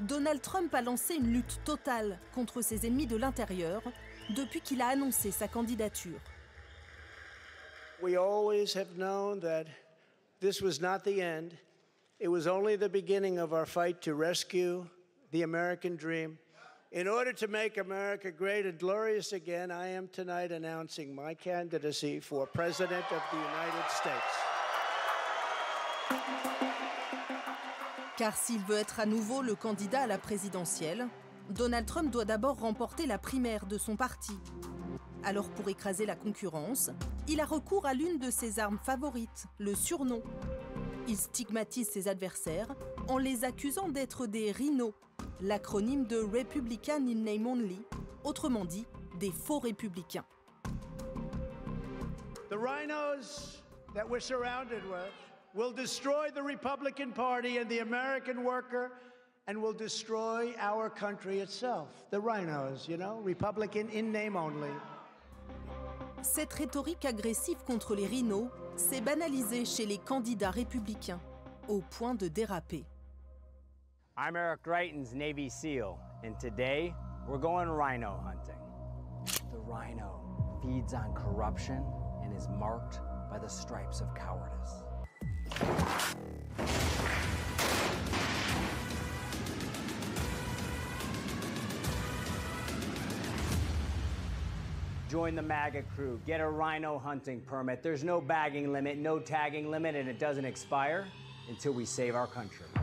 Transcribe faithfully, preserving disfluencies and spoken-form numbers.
Donald Trump a lancé une lutte totale contre ses ennemis de l'intérieur depuis qu'il a annoncé sa candidature. We always have known that this was not the end. It was only the beginning of our fight to rescue the American dream. In order to make America great and glorious again, I am tonight announcing my candidacy for President of the United States. Car s'il veut être à nouveau le candidat à la présidentielle, Donald Trump doit d'abord remporter la primaire de son parti. Alors pour écraser la concurrence, il a recours à l'une de ses armes favorites, le surnom. Il stigmatise ses adversaires en les accusant d'être des rhinos, l'acronyme de Republican in Name Only, autrement dit, des faux républicains. The rhinos that we're surrounded with will destroy the Republican Party and the American worker and will destroy our country itself. The rhinos, you know, Republican in name only. Cette rhétorique agressive contre les rhinos s'est banalisée chez les candidats républicains, au point de déraper. I'm Eric Greitens, Navy SEAL, and today we're going rhino hunting. The rhino feeds on corruption and is marked by the stripes of cowardice. Join the MAGA crew, get a rhino hunting permit. There's no bagging limit, no tagging limit, and it doesn't expire until we save our country.